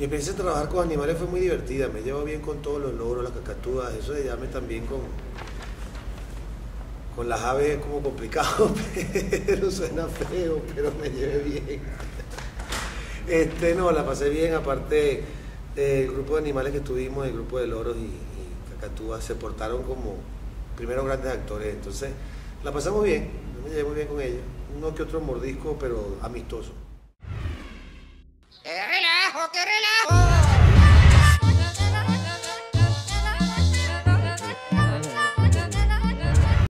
Mi experiencia de trabajar con animales fue muy divertida, me llevo bien con todos los loros, las cacatúas, eso de llame también con las aves es como complicado, pero suena feo, pero me llevé bien. No, la pasé bien, aparte el grupo de animales que tuvimos, el grupo de loros y cacatúas se portaron como primeros grandes actores, entonces la pasamos bien, me llevé muy bien con ellos, uno que otro mordisco, pero amistoso. ¡Qué relajo, qué relajo!